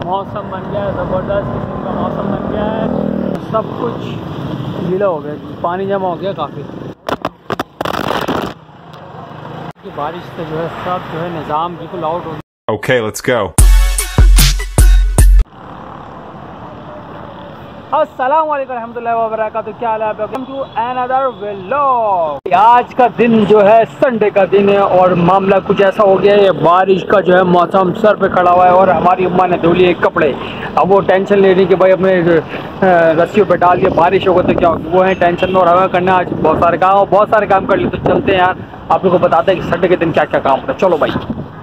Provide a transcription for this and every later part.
मौसम बन गया है ज़बरदस्त किस्म का मौसम बन गया है। सब कुछ गीला हो गया, पानी जमा हो गया काफ़ी। बारिश से जो है सब जो है निज़ाम बिल्कुल आउट हो गया। Okay, let's go. अस्सलाम वालेकुम रहमतुल्लाहि व बरकातहू। क्या हाल है आपका? Welcome to another vlog. आज का दिन जो है संडे का दिन है और मामला कुछ ऐसा हो गया है, बारिश का जो है मौसम सर पे खड़ा हुआ है और हमारी अम्मा ने धो लिए कपड़े। अब वो टेंशन ले रही कि भाई अपने रस्सियों पे डाल के बारिश होगा तो क्या होगा, वो है टेंशन में। और हमें करना आज बहुत सारे काम कर लिए। तो चलते हैं यार, आप लोग को बताते हैं कि संडे के दिन क्या क्या काम होता है। चलो भाई।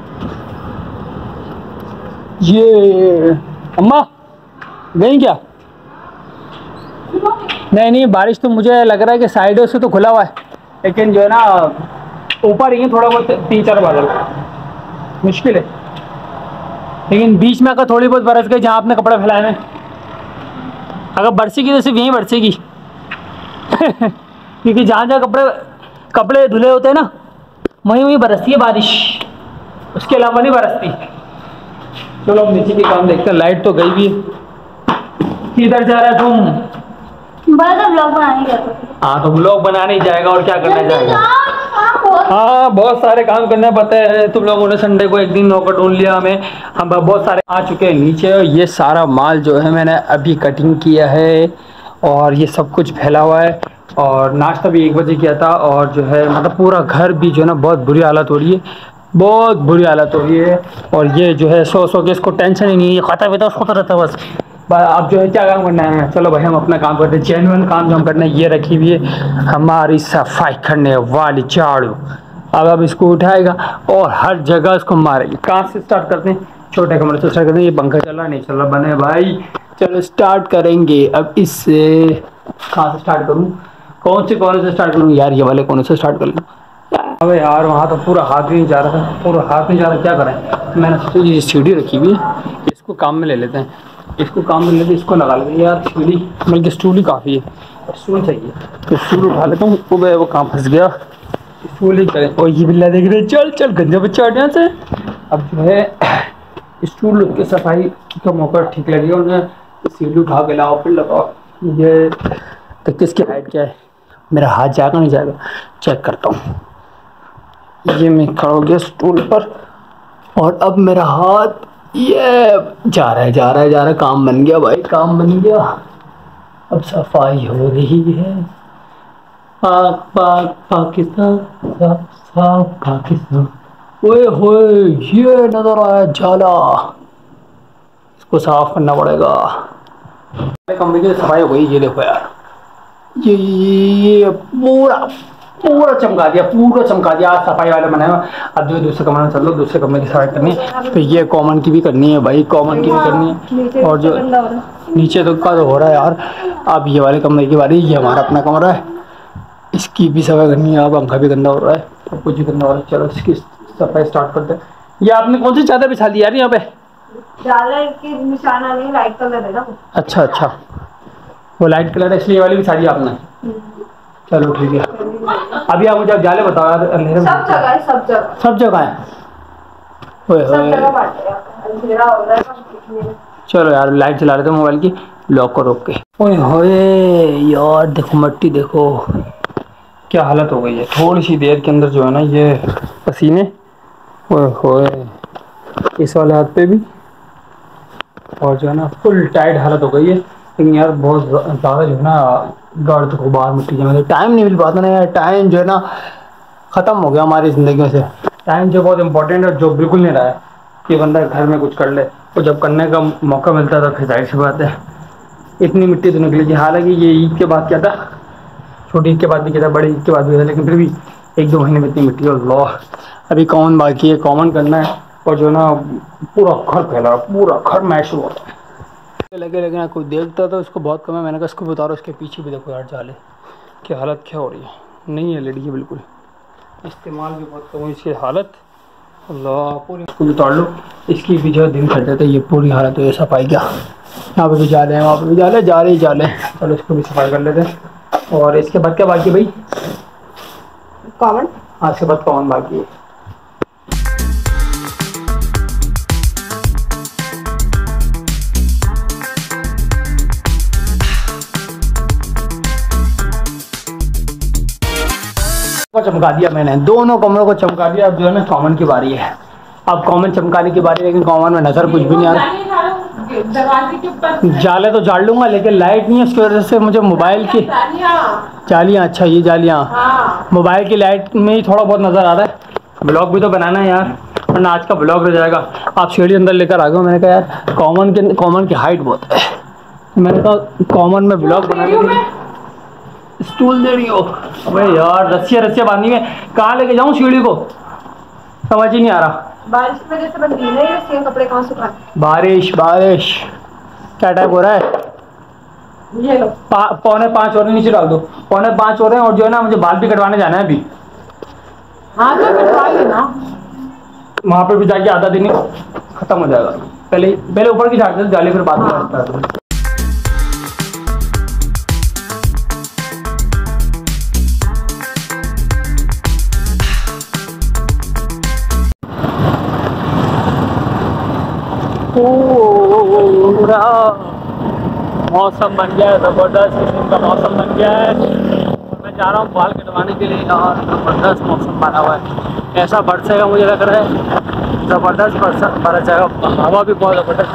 ये अम्मा गई क्या? नहीं, बारिश तो मुझे लग रहा है कि साइडों से तो खुला हुआ है, लेकिन जो है ना ऊपर ही थोड़ा बहुत 3-4 बादल मुश्किल है। लेकिन बीच में अगर थोड़ी बहुत बरस गई जहाँ आपने कपड़े फैलाए हैं, अगर बरसेगी तो सिर्फ यहीं बरसेगी क्योंकि जहाँ जहाँ कपड़े धुले होते हैं ना वहीं बरसती है बारिश, उसके अलावा नहीं बरसती। चलो अब नीचे के काम देखते हैं। लाइट तो गई भी है। किधर जा रहा है तुम? ब्लॉग बनाने। हाँ तो ब्लॉग बनाने ही जाएगा और क्या करना जाएगा। हाँ बहुत सारे काम करना पड़ता है। तुम लोगों ने संडे को एक दिन नौकर ढूंढ लिया हमें। हम बहुत सारे आ चुके हैं नीचे। ये सारा माल जो है मैंने अभी कटिंग किया है और ये सब कुछ फैला हुआ है। और नाश्ता भी 1 बजे किया था। और जो है मतलब पूरा घर भी जो है ना बहुत बुरी हालत हो रही है, बहुत बुरी हालत हो रही है। और ये जो है सो के इसको टेंशन ही नहीं है, खाता पीता उसको तो रहता है बस। अब जो है क्या काम करना है, चलो भाई हम अपना काम करते हैं। जेन्युइन काम जो हम करना है, ये रखी हुई है हमारी सफाई करने वाली झाड़ू। अब इसको उठाएगा और हर जगह इसको मारेगी। कहाँ से स्टार्ट करते हैं? छोटे कमरे से स्टार्ट करते हैं। ये पंखा चल रहा नहीं चल रहा बने भाई, चलो स्टार्ट करेंगे। अब इससे कहाँ से स्टार्ट करूँ, कौन से कोने से स्टार्ट करूँ यार? ये वाले कोने से स्टार्ट कर लूँ। अबे यार वहाँ तो पूरा हाथ भी नहीं जा रहा था, पूरा हाथ नहीं जा रहा, क्या करें? मैंने सोचा ये सीढ़ी रखी हुई है, इसको काम में ले लेते हैं। इसको लगा लेते यार। सीढ़ी बल्कि स्टूल ही काफ़ी है, स्टूल चाहिए तो स्टूल उठा लेता हूँ। वो कहाँ फंस गया, स्टूल ही करें। और ये बिल्ला देख रहे, चल गंजा बच्चा हट यहाँ से। अब जो है स्टूल की सफाई का मौका ठीक लगेगा उन्हें। सीढ़ी उठा के लाओ फिर लगाओ। ये तो किसकी हाइट क्या है? मेरा हाथ जाएगा नहीं जाएगा, चेक करता हूँ। ये मैं खड़ा हो गया स्टूल पर और अब मेरा हाथ ये जा रहा है। काम बन गया भाई, काम बन गया। अब सफाई हो रही है। पाकिस्तान साफ पाकिस्तान। ओए होए ये नजर आया जाला, इसको साफ करना पड़ेगा। कमरे की सफाई हो गई। ये देखो यार, ये पूरा चमका दिया। आज सफाई वाले बनाए। अब जो दूसरे कमरे में चल लो, दूसरे कमरे की सफाई करनी है। तो ये कॉमन की भी करनी है भाई, कॉमन की भी करनी है। और जो नीचे तो का हो रहा है यार। अब ये वाले कमरे की बारी, ये हमारा अपना कमरा है, इसकी भी सफाई करनी है। अब पंखा भी गंदा हो रहा है, सब कुछ भी गंदा हो रहा है। चलो इसकी सफाई स्टार्ट करते हैं। ये आपने कौन सी चादर बिछा दी यार यहाँ पे? की निशाना नहीं, लाइट कलर है ना। अच्छा, वो लाइट कलर है इसलिए ये वाली बिछा दी आपने। चलो ठीक है। अभी आप मुझे जाले बताओ यार। सब जगह है। चलो यार लाइट जला रहे थे मोबाइल की, लॉक को रोक के। ओए होए यार देखो मट्टी, देखो क्या हालत हो गई है। थोड़ी सी देर के अंदर जो है ना ये पसीने, ओए होए इस वाले हाथ पे भी, और जो है ना फुल टाइट हालत हो गई है। लेकिन यार बहुत ज़्यादा जो है ना गर्द को बाहर मिट्टी जमा, टाइम नहीं मिल पाता ना यार। टाइम जो है ना ख़त्म हो गया हमारी ज़िंदगी में से। टाइम जो बहुत इंपॉर्टेंट है, जो बिल्कुल नहीं रहा है कि बंदा घर में कुछ कर ले। तो जब करने का मौका मिलता है तो फिर जाहिर सी बात है इतनी मिट्टी तो निकलेगी। हालांकि ये ईद के बाद क्या था, छोटी ईद के बाद भी क्या था, बड़ी ईद के बाद भी था, लेकिन फिर भी 1-2 महीने में इतनी मिट्टी। और लॉ अभी कॉमन बाकी है, कॉमन करना है। और जो ना पूरा घर फैला, पूरा घर मैश हुआ लगे लेकिन कोई देखता तो उसको बहुत कम है। मैंने कहा इसको बता रहा, उसके पीछे भी देखो यार जाले की हालत क्या हो रही है। नहीं है लेडी बिल्कुल, इस्तेमाल भी बहुत कम है इसकी हालत। अल्लाह पूरी इसको भी तोड़ लो, इसकी भी जो दिन खट जाता है। ये पूरी हालत है सफाई क्या, यहाँ पे भी जाले हैं, वहाँ पे भी जाले, जाले। चलो इसको भी सफाई कर लेते हैं। और इसके बाद क्या बाकी है भाई? कॉमन। हाँ इसके बाद कॉमन बाकी है। चमका दिया मैंने, दोनों कमरों को चमका दिया। अब जो है ना कॉमन की बारी है, अब कॉमन चमकाने की बारी है, लेकिन कॉमन में नज़र कुछ भी नहीं आ रहा। दरवाजे के ऊपर जाले तो झाड़ लूंगा, लेकिन लाइट नहीं है, उसकी वजह से मुझे मोबाइल की जालियाँ, अच्छा ये जालियाँ, मोबाइल की लाइट में ही थोड़ा बहुत नज़र आ रहा है। ब्लॉग भी तो बनाना है यार, वरना आज का ब्लॉग रह जाएगा। आप सीढ़ी अंदर लेकर आ गए, मैंने कहा यार कॉमन की हाइट बहुत है, मैंने कहा कॉमन में ब्लॉग बनाने के लिए स्टूल दे रही हो। अबे यार रस्सियाँ बांधी में कहाँ लेके जाऊँ सीढ़ी को, समझ ही नहीं आ रहा। बारिश की वजह से बंदी नहीं रस्सियाँ, कपड़े कहाँ सुखाए। बारिश क्या टाइप हो रहा है। ये लो 4:45 हो रहे, नीचे डाल दो, 4:45 हो रहे हैं। और जो है ना मुझे बाल भी कटवाने जाना है अभी। हाँ तो कटवा लेना, वहाँ पे भी जाके आधा दिन खत्म हो जाएगा। पहले ऊपर की झाड़ दे जाली, फिर बाद में। पूरा मौसम बन गया है, ज़बरदस्त किस्म का मौसम बन गया है। और मैं जा रहा हूँ बाल कटवाने के लिए, और ज़बरदस्त मौसम बना हुआ है। ऐसा बरसेगा मुझे लग रहा है, ज़बरदस्त बरसेगा, हवा भी बहुत ज़बरदस्त।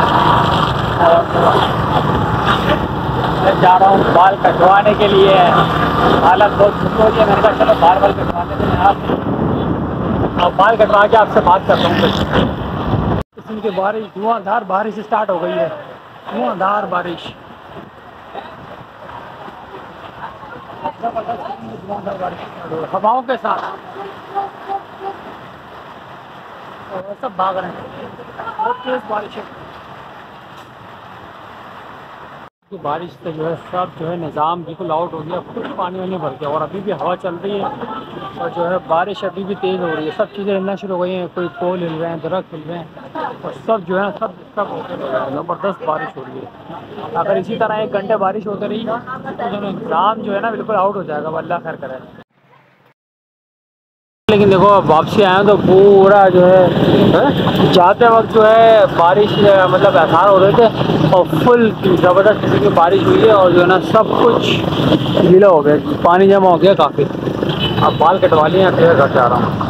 मैं जा रहा हूँ बाल कटवाने के लिए, हालत बहुत खुश हो रही है। मैंने कहा चलो बाल कटवाने के लिए आप बाल कटवा के आपसे बात करता हूँ। किस्म की बारिश, धुआंधार बारिश स्टार्ट हो गई है, धुआंधार बारिश, धुआंधार बारिश हवाओं के साथ, और सब भाग रहे हैं, बहुत तेज बारिश है। कि बारिश से जो है सब जो है निज़ाम बिल्कुल आउट हो गया, कुछ पानी वानी भर गया। और अभी भी हवा चल रही है, और जो है बारिश अभी भी तेज़ हो रही है। सब चीज़ें हिलना शुरू हो गई हैं, कोई पोल हिल रहे हैं, दरख्त हिल रहे हैं, और सब जो है सब ज़बरदस्त बारिश हो रही है। अगर इसी तरह 1 घंटे बारिश होती रही तो जो निज़ाम जो है ना बिल्कुल आउट हो जाएगा, अल्लाह खैर करे। लेकिन देखो अब वापसी आया तो पूरा जो है जाते वक्त जो है बारिश मतलब आसार हो रहे थे, और फुल ज़बरदस्त किस्म की बारिश हुई है। और जो है ना सब कुछ गीला हो गया, पानी जमा हो गया काफ़ी। अब बाल कटवा लिए, फिर घर जा रहा हूँ।